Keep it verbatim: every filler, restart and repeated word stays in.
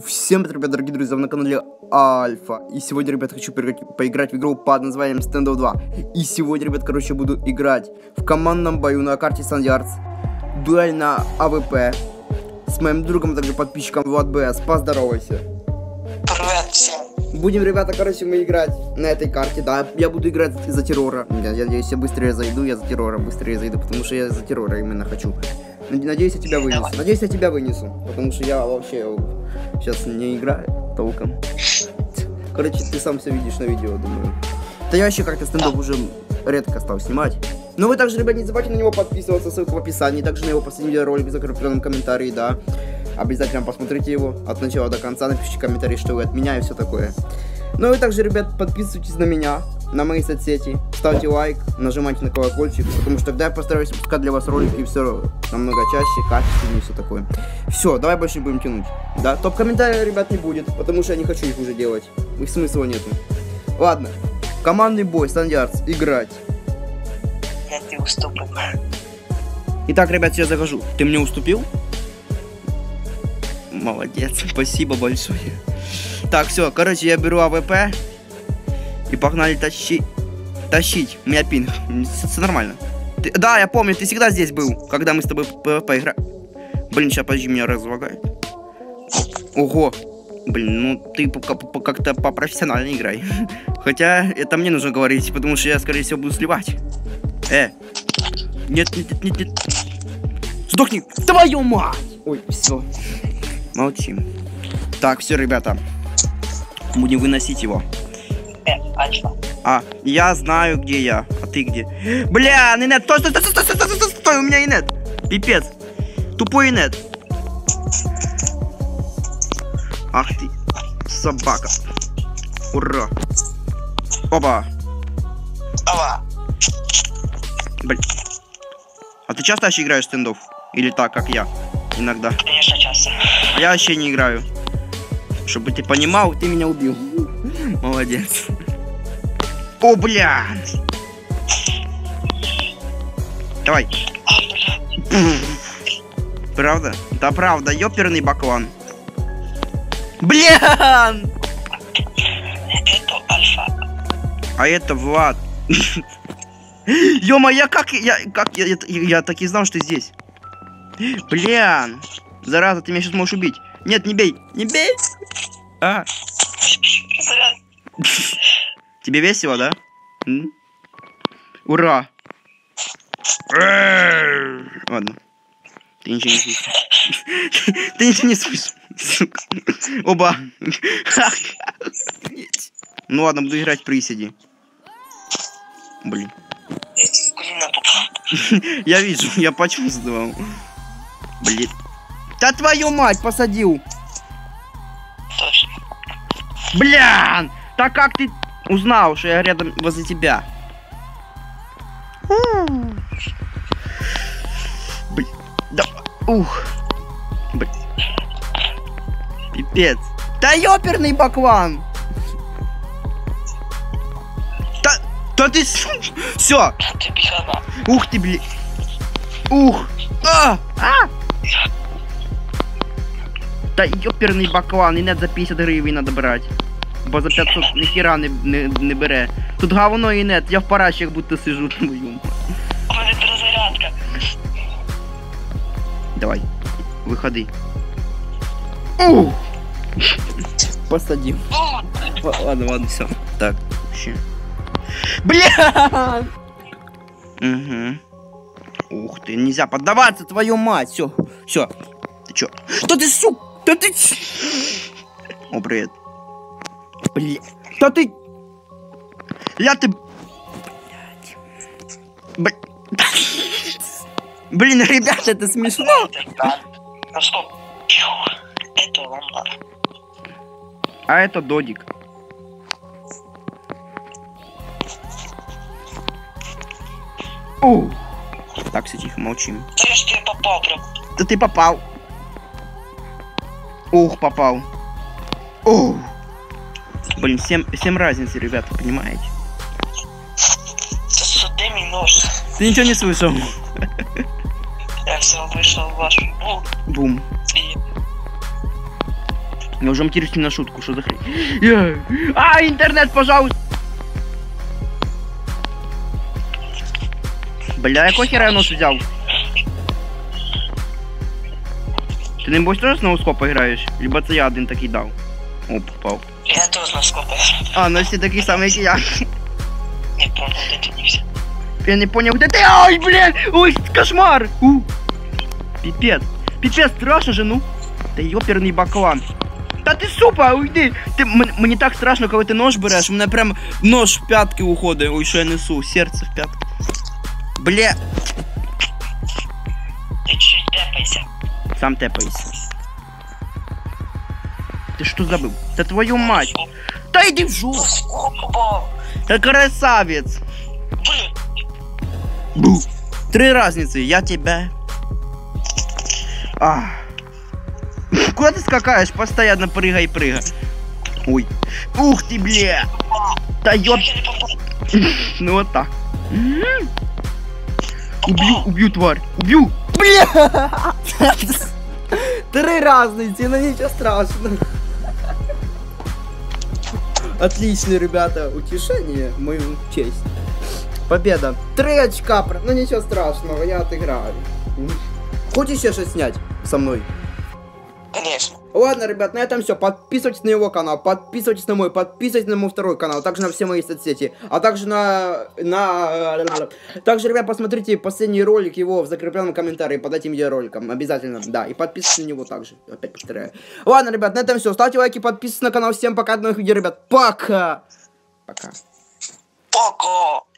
Всем привет, дорогие друзья, на канале Альфа. И сегодня, ребят, хочу поиграть в игру под названием Standoff два. И сегодня, ребят, короче, буду играть в командном бою на карте Сан-Ярдс. Дуэль на АВП. С моим другом, также подписчиком Влад БС. Поздоровайся. Привет всем. Будем, ребята, короче, мы играть на этой карте. Да, я буду играть за террора. Я, я надеюсь, я быстрее зайду, я за террора быстрее зайду, потому что я за террора именно хочу. Надеюсь, я тебя вынесу. Давай. Надеюсь, я тебя вынесу. Потому что я вообще сейчас не играю толком. Короче, ты сам все видишь на видео, думаю. Да я вообще как-то стендов уже редко стал снимать. Но вы также, ребят, не забывайте на него подписываться, ссылка в описании. Также на его последний видеоролик в закрепленном комментарии, да. Обязательно посмотрите его от начала до конца, напишите комментарий, что вы от меня и все такое. Ну и также, ребят, подписывайтесь на меня, на мои соцсети, ставьте лайк, нажимайте на колокольчик, потому что тогда я постараюсь выпускать для вас ролики все намного чаще, качественнее и все такое. Все, давай больше не будем тянуть. Да, топ-комментариев, ребят, не будет, потому что я не хочу их уже делать. Их смысла нету. Ладно, командный бой, Сан-Ярдс, играть. Я тебе уступлю. Итак, ребят, я захожу. Ты мне уступил? Молодец, спасибо большое. Так, все, короче, я беру АВП. И погнали тащить. Тащить. У меня пинг. Все нормально. Ты, да, я помню, ты всегда здесь был, когда мы с тобой поиграли. Блин, сейчас, подожди, меня разлагает. Ого. Блин, ну ты как-то по-профессионально играй. Хотя это мне нужно говорить, потому что я, скорее всего, буду сливать. Э. Нет, нет, нет, нет, нет. Сдохни. Твою мать. Ой, все. Молчим. Так, все, ребята. Будем выносить его. Э, Альфа. А, я знаю, где я. А ты где? Бля, инет, стой, стой, стой, стой, стой, стой, стой, стой, у меня инет. Пипец. Тупой инет. Ах ты, собака. Ура. Опа. Ава. Блин. А ты часто вообще играешь в стендов? Или так, как я? Иногда. Конечно, часто. А я вообще не играю. Чтобы ты понимал, ты меня убил. Молодец. О, бля. Давай. Правда? Да правда, ёперный баклан. Бля! Это Альфа. А это Влад. Ё-моё, я как я как я, я, я так и знал, что ты здесь. Бля. Зараза, ты меня сейчас можешь убить. Нет, не бей, не бей. А. Тебе весело, да? М? Ура! Ладно. Ты ничего не слышишь. Ты ничего не слышишь. Сука. Оба. Ну ладно, буду играть в приседи. Блин. Я вижу, я почувствовал. Блин. Да твою мать, посадил. Точно. Бля! Так как ты узнал, что я рядом возле тебя? Блин. Да. Ух. Блин. Пипец. Да ёперный баклан! Да, да ты... Все. Ты бегала. Ух ты, блин. Ух. А! А! Да ёперний баклан, і не за п'ятдесят гривень надо брать. Бо за п'ятсот ніхіра не, не, не бере. Тут говно і нет, я в паращах будто сижу. Твою. У мене перезарядка. Давай, виходи. Ух! Посадил. Ладно, ладно, все. Так, ще. Бля! Угу. Ух ты, нельзя поддаваться, твою мать. Все, все. Ты чё? Да ты, сука! Да ты... О, привет. Блин. Да ты... Ля ты... Блин. Блин, ребята, это смешно. Ну стоп. Это ламба. А это Додик. О. Так, все тихо, молчим. Да я ж тебе попал прям. Да ты попал. Ух, попал. Ух. Блин, всем, всем разницы, ребята, понимаете? Да сюда мой нож. Ты ничего не слышал? Я все вышел в ваш бум. Бум. И Я уже матерюсь не на шутку, что за хрень. Я... А, интернет, пожалуйста! Бля, якого хера я нос взял? Ти не будеш теж з ноускопа граєш? Либо це я один такий дав? О, попав. Я тоже на скопе. А, ну всі такі самі, як і я. Не понял, де ти дівся. Я не понял, где ты? Ой, блин! Ой, кошмар! У. Пипец. Пипец, страшно же, ну. Та ёперний баклан. Та ти супа, уйди! Ти, м- мені так страшно, коли ти нож береш, у мене прям нож в п'ятки уходить. Ой, що я несу, серце в п'ятки. Бля. Ти чуть тепайся. Сам тепайся. Ти що забив? Та твою мать! Та йди в жопу! Скопа! Та красавець! Блин! Бу. Три разницы, я тебя. А. Куда ты скакаешь? Постоянно прыгай, прыгай. Ой. Ух ты, бля. Да ёп. Я не попал. Ну вот так. Убью, убью, тварь. Убью. Бля. Три разницы, но ничего страшного. Отлично, ребята. Утешение в мою честь. Победа. Три очка, ну ничего страшного, я отыграю. Хочешь еще что снять со мной? Конечно. Ладно, ребят, на этом все. Подписывайтесь на его канал, подписывайтесь на мой, подписывайтесь на мой второй канал, также на все мои соцсети, а также на... на... Также, ребят, посмотрите последний ролик его в закрепленном комментарии под этим видеороликом, обязательно, да, и подписывайтесь на него также, опять повторяю. Ладно, ребят, на этом все. Ставьте лайки, подписывайтесь на канал, всем пока, до новых видео, ребят, пока! Пока. Пока!